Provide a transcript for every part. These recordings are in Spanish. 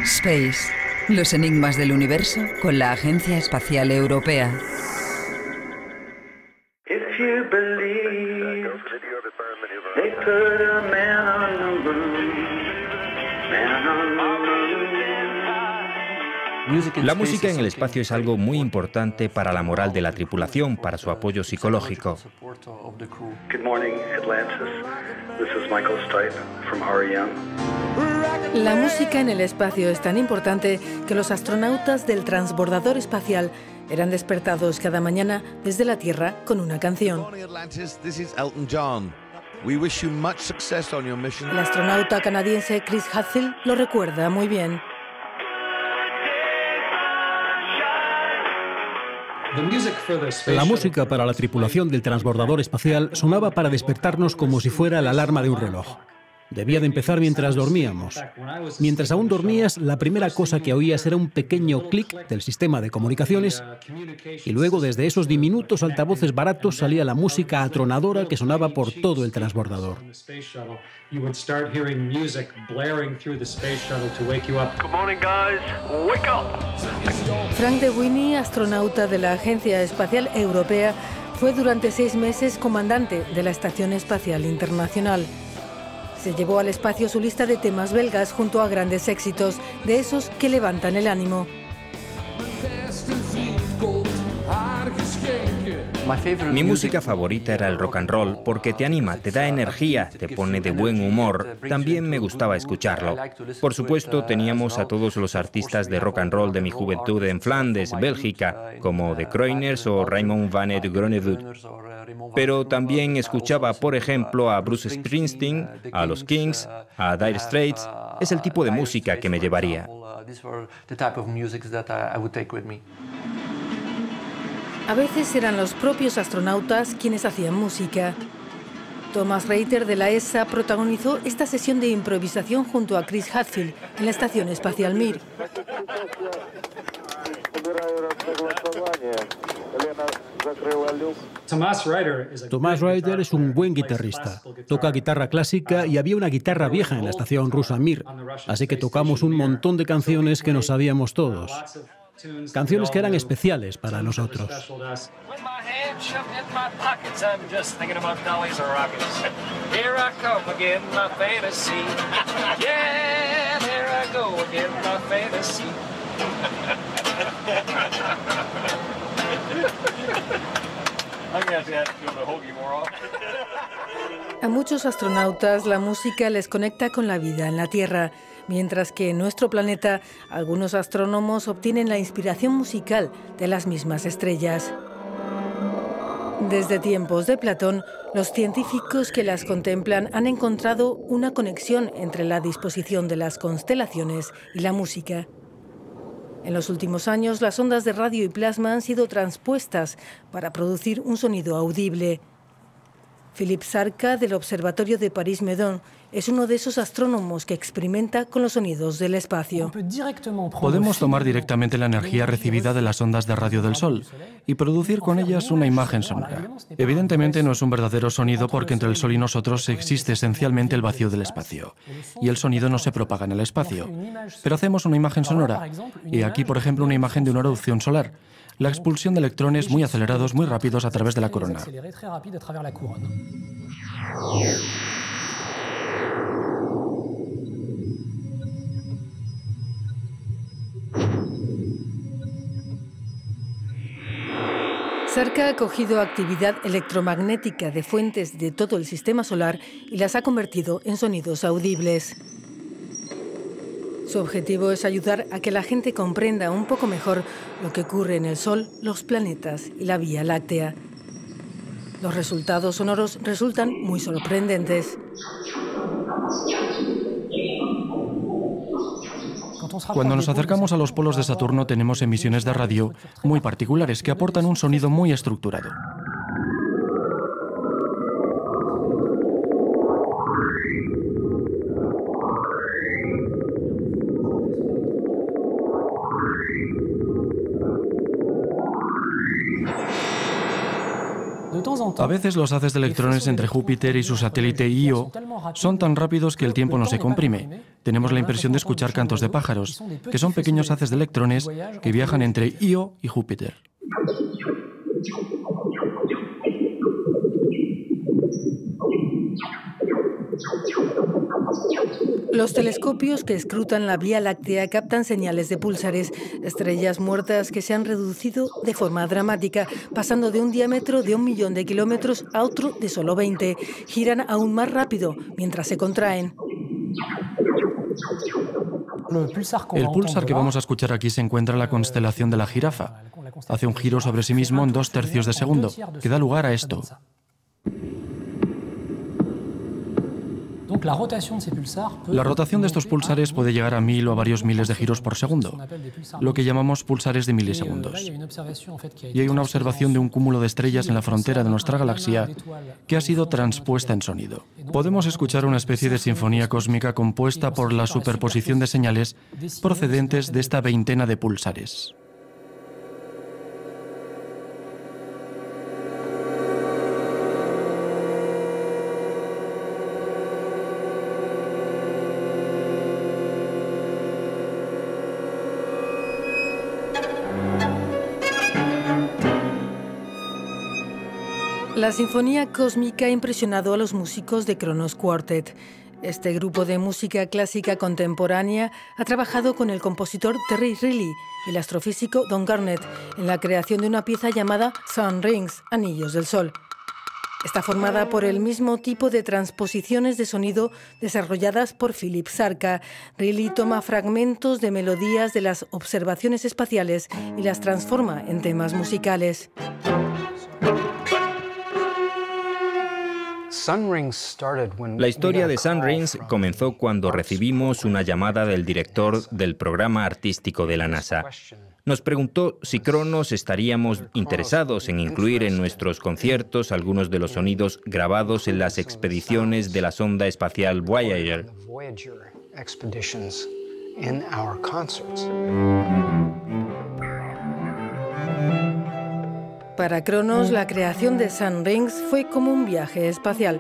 Space. Los enigmas del universo con la Agencia Espacial Europea. If you believe they put a man on the moon, man on the moon. La música en el espacio es algo muy importante para la moral de la tripulación, para su apoyo psicológico. Good morning, Atlantis. This is Michael Stipe from REM. La música en el espacio es tan importante que los astronautas del transbordador espacial eran despertados cada mañana desde la Tierra con una canción. El astronauta canadiense Chris Hadfield lo recuerda muy bien. La música para la tripulación del transbordador espacial sonaba para despertarnos como si fuera la alarma de un reloj. Debía de empezar mientras dormíamos. Mientras aún dormías, la primera cosa que oías era un pequeño clic del sistema de comunicaciones y luego desde esos diminutos altavoces baratos salía la música atronadora que sonaba por todo el transbordador. Frank de Winnie, astronauta de la Agencia Espacial Europea, fue durante 6 meses comandante de la Estación Espacial Internacional. Se llevó al espacio su lista de temas belgas junto a grandes éxitos, de esos que levantan el ánimo. Mi música favorita era el rock and roll porque te anima, te da energía, te pone de buen humor. También me gustaba escucharlo. Por supuesto, teníamos a todos los artistas de rock and roll de mi juventud en Flandes, Bélgica, como The Crooners o Raymond van het Groenewoud. Pero también escuchaba, por ejemplo, a Bruce Springsteen, a los Kings, a Dire Straits. Es el tipo de música que me llevaría. A veces eran los propios astronautas quienes hacían música. Thomas Reiter de la ESA protagonizó esta sesión de improvisación junto a Chris Hadfield en la Estación Espacial Mir. Thomas Reiter es un buen guitarrista. Toca guitarra clásica y había una guitarra vieja en la estación rusa Mir, así que tocamos un montón de canciones que nos sabíamos todos. Canciones que eran especiales para nosotros. A muchos astronautas la música les conecta con la vida en la Tierra, mientras que en nuestro planeta algunos astrónomos obtienen la inspiración musical de las mismas estrellas. Desde tiempos de Platón, los científicos que las contemplan han encontrado una conexión entre la disposición de las constelaciones y la música. En los últimos años, las ondas de radio y plasma han sido transpuestas para producir un sonido audible. Philippe Sarka, del Observatorio de París-Meudon, es uno de esos astrónomos que experimenta con los sonidos del espacio. Podemos tomar directamente la energía recibida de las ondas de radio del Sol y producir con ellas una imagen sonora. Evidentemente no es un verdadero sonido porque entre el Sol y nosotros existe esencialmente el vacío del espacio y el sonido no se propaga en el espacio. Pero hacemos una imagen sonora y aquí, por ejemplo, una imagen de una erupción solar. La expulsión de electrones muy acelerados, muy rápidos a través de la corona. Sarka ha cogido actividad electromagnética de fuentes de todo el sistema solar y las ha convertido en sonidos audibles. Su objetivo es ayudar a que la gente comprenda un poco mejor lo que ocurre en el Sol, los planetas y la Vía Láctea. Los resultados sonoros resultan muy sorprendentes. Cuando nos acercamos a los polos de Saturno tenemos emisiones de radio muy particulares que aportan un sonido muy estructurado. A veces los haces de electrones entre Júpiter y su satélite Io son tan rápidos que el tiempo no se comprime. Tenemos la impresión de escuchar cantos de pájaros, que son pequeños haces de electrones que viajan entre Io y Júpiter. Los telescopios que escrutan la Vía Láctea captan señales de púlsares, estrellas muertas que se han reducido de forma dramática, pasando de un diámetro de 1 millón de kilómetros a otro de solo 20. Giran aún más rápido mientras se contraen. El púlsar que vamos a escuchar aquí se encuentra en la constelación de la Jirafa. Hace un giro sobre sí mismo en 2/3 de segundo, que da lugar a esto. La rotación de estos pulsares puede llegar a 1000 o a varios miles de giros por segundo, lo que llamamos pulsares de milisegundos. Y hay una observación de un cúmulo de estrellas en la frontera de nuestra galaxia que ha sido transpuesta en sonido. Podemos escuchar una especie de sinfonía cósmica compuesta por la superposición de señales procedentes de esta veintena de pulsares. La Sinfonía Cósmica ha impresionado a los músicos de Kronos Quartet. Este grupo de música clásica contemporánea ha trabajado con el compositor Terry Riley y el astrofísico Don Garnett en la creación de una pieza llamada Sun Rings, Anillos del Sol. Está formada por el mismo tipo de transposiciones de sonido desarrolladas por Philip Zarka. Riley toma fragmentos de melodías de las observaciones espaciales y las transforma en temas musicales. La historia de Sun Rings comenzó cuando recibimos una llamada del director del programa artístico de la NASA. Nos preguntó si Kronos estaríamos interesados en incluir en nuestros conciertos algunos de los sonidos grabados en las expediciones de la sonda espacial Voyager. Para Kronos, la creación de Sun Rings fue como un viaje espacial.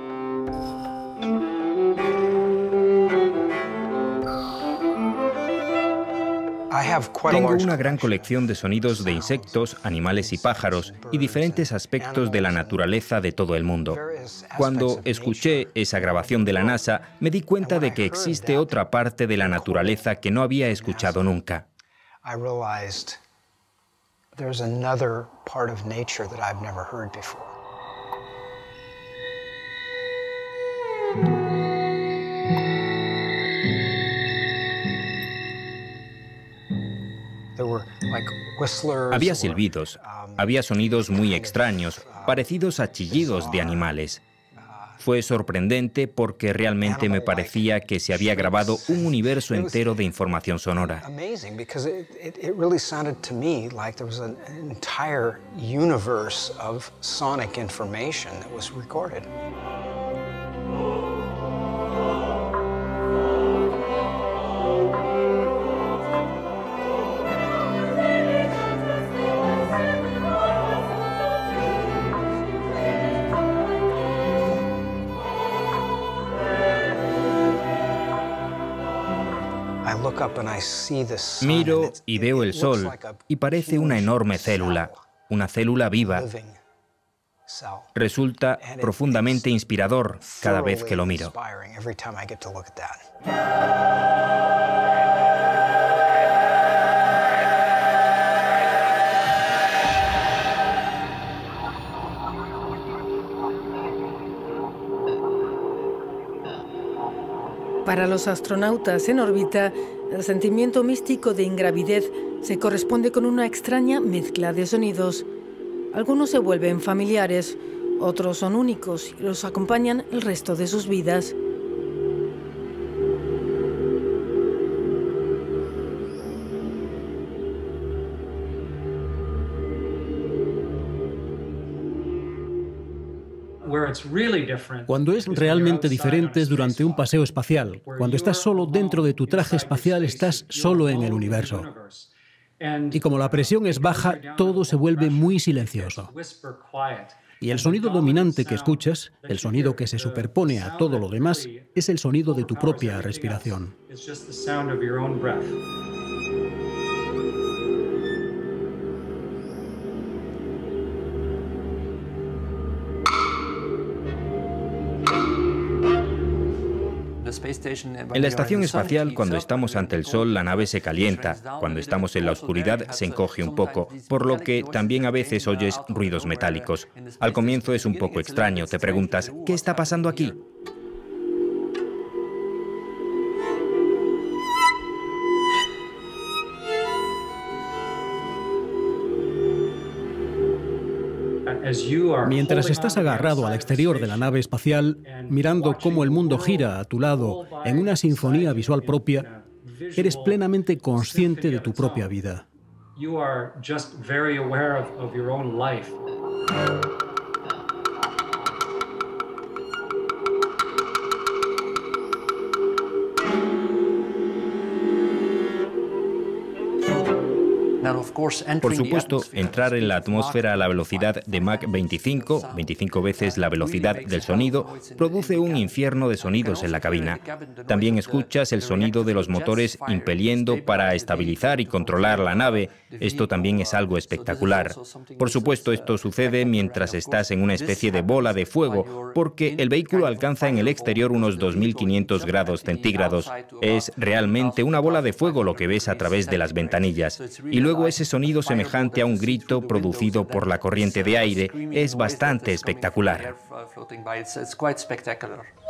Tengo una gran colección de sonidos de insectos, animales y pájaros, y diferentes aspectos de la naturaleza de todo el mundo. Cuando escuché esa grabación de la NASA, me di cuenta de que existe otra parte de la naturaleza que no había escuchado nunca. There's another part of nature that I've never heard before. There were like whistlers. Había silbidos, había sonidos muy extraños, parecidos a chillidos de animales. Fue sorprendente porque realmente me parecía que se había grabado un universo entero de información sonora. Amazing because it really sounded to me like there was an entire universe of sonic information that was recorded. Miro y veo el Sol y parece una enorme célula, una célula viva. Resulta profundamente inspirador cada vez que lo miro. Para los astronautas en órbita, el sentimiento místico de ingravidez se corresponde con una extraña mezcla de sonidos. Algunos se vuelven familiares, otros son únicos y los acompañan el resto de sus vidas. Cuando es realmente diferente es durante un paseo espacial. Cuando estás solo dentro de tu traje espacial, estás solo en el universo. Y como la presión es baja, todo se vuelve muy silencioso. Y el sonido dominante que escuchas, el sonido que se superpone a todo lo demás, es el sonido de tu propia respiración. En la estación espacial, cuando estamos ante el Sol, la nave se calienta. Cuando estamos en la oscuridad, se encoge un poco, por lo que también a veces oyes ruidos metálicos. Al comienzo es un poco extraño. Te preguntas, ¿qué está pasando aquí? Mientras estás agarrado al exterior de la nave espacial, mirando cómo el mundo gira a tu lado en una sinfonía visual propia, eres plenamente consciente de tu propia vida. Por supuesto, entrar en la atmósfera a la velocidad de Mach 25, 25 veces la velocidad del sonido, produce un infierno de sonidos en la cabina. También escuchas el sonido de los motores impeliendo para estabilizar y controlar la nave. Esto también es algo espectacular. Por supuesto, esto sucede mientras estás en una especie de bola de fuego, porque el vehículo alcanza en el exterior unos 2500 grados centígrados. Es realmente una bola de fuego lo que ves a través de las ventanillas. Y luego ese sonido semejante a un grito producido por la corriente de aire es bastante espectacular.